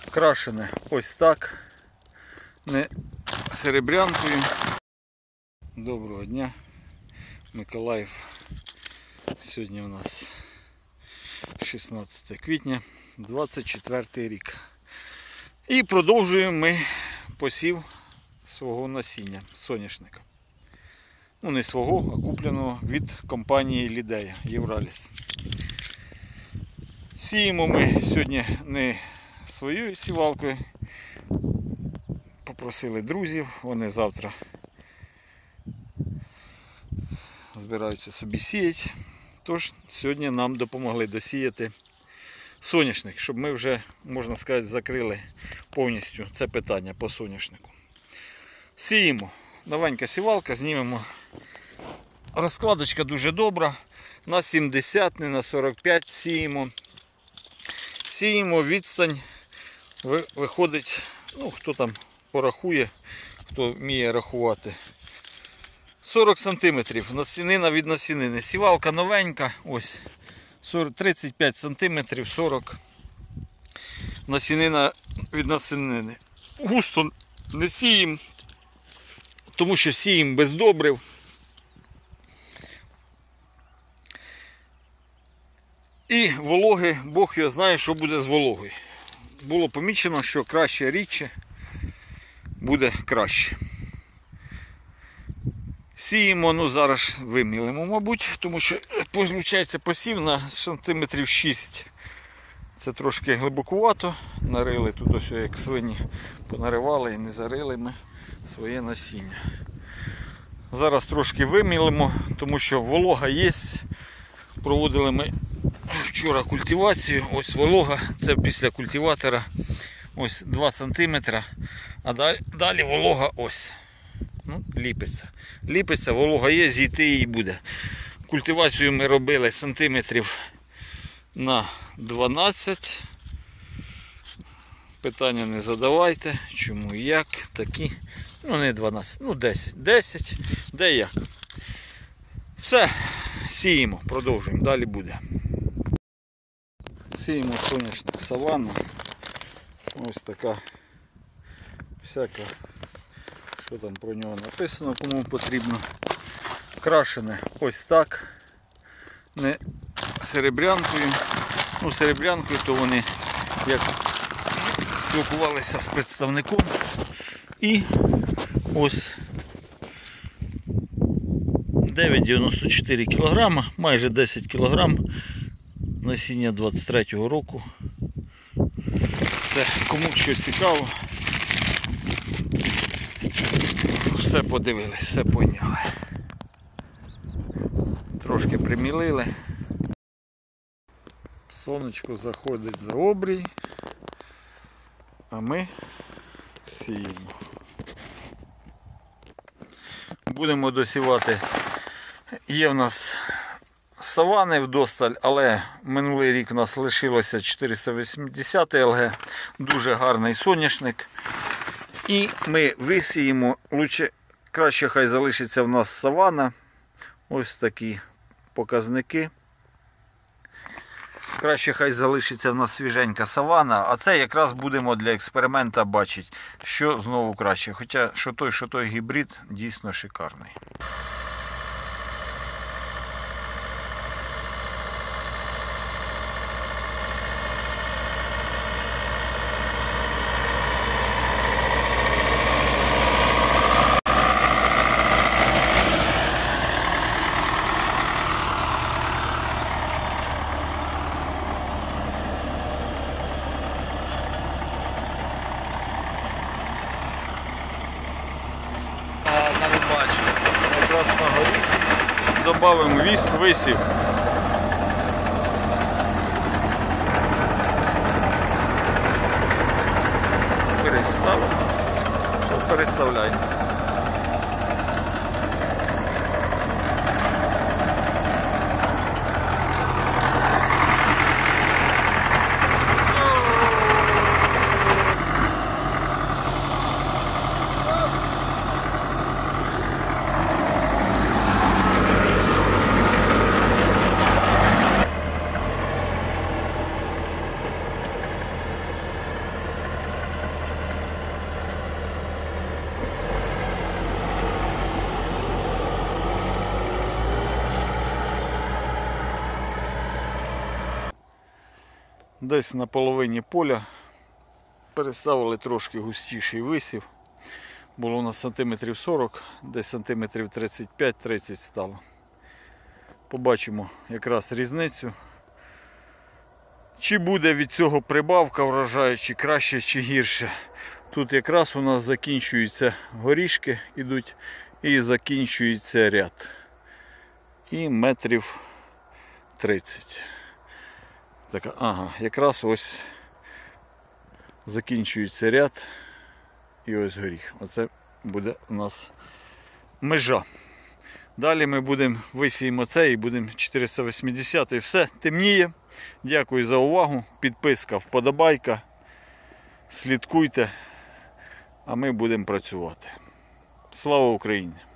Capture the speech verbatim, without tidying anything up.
крашене ось так, не серебрянкою. Доброго дня, Миколаїв. Сьогодні у нас шістнадцяте квітня, двадцять четвертий рік. І продовжуємо ми посів свого насіння, соняшника. Ну, не свого, а купленого від компанії Лідея, Євраліс. Сіємо ми сьогодні не своєю сівалкою. Попросили друзів, вони завтра збираються собі сіяти. Тож сьогодні нам допомогли досіяти соняшник, щоб ми вже, можна сказати, закрили повністю це питання по соняшнику. Сіємо. Новенька сівалка, знімемо. Розкладочка дуже добра. На сімдесят, не на сорок п'ять сіємо. Сіємо, відстань виходить, ну хто там порахує, хто вміє рахувати. сорок сантиметрів насінина від насінини. Сівалка новенька, ось тридцять п'ять сантиметрів, сорок. Насінина від насінини. Густо не сіємо, тому що сіємо без добрив. І вологи, Бог його знає, що буде з вологою. Було помічено, що краще рідше буде краще. Сіємо, ну зараз вимілимо, мабуть, тому що виходить посів на сантиметрів шість. Це трошки глибокувато. Нарили тут ось як свині, понаривали і не зарили ми своє насіння. Зараз трошки вимілимо, тому що волога є. Проводили ми вчора культивацію, ось волога, це після культиватора, ось два сантиметри, а далі, далі волога ось, ну, ліпиться. Ліпиться, волога є, зійти її буде. Культивацію ми робили сантиметрів на дванадцять. Питання не задавайте, чому і як, такі, ну не дванадцять, ну десять, десять, де як. Все, сіємо, продовжуємо, далі буде. Сіємо соняшник саванну. Ось така всяка, що там про нього написано, кому потрібно. Крашене ось так, не серебрянкою. Ну, серебрянкою то вони як спілкувалися з представником. І ось дев'ять дев'яносто чотири кілограма, майже десять кілограм. Насіння двадцять третього року. Все, кому що цікаво, все подивились, все поняли. Трошки примілили. Сонечко заходить за обрій, а ми сіємо. Будемо досівати. Є в нас савани вдосталь, але минулий рік у нас лишилося чотириста вісімдесят ел ге, дуже гарний соняшник. І ми висіємо, лучше, краще хай залишиться в нас савана, ось такі показники. Краще хай залишиться в нас свіженька савана, а це якраз будемо для експеримента бачити, що знову краще. Хоча що той, що той гібрид дійсно шикарний. Добавимо вісп, висів. Переставимо. Все, переставляємо. Десь на половині поля переставили трошки густіший висів. Було у нас сантиметрів сорок, десь сантиметрів тридцять п'ять тридцять стало. Побачимо якраз різницю. Чи буде від цього прибавка врожаю, чи краще, чи гірше. Тут якраз у нас закінчуються горішки, ідуть, і закінчується ряд. І метрів тридцять. Так, ага, якраз ось закінчується ряд і ось горіх. Оце буде у нас межа. Далі ми будемо висіємо це і будемо чотириста вісімдесят і все, темніє. Дякую за увагу. Підписка, вподобайка. Слідкуйте, а ми будемо працювати. Слава Україні!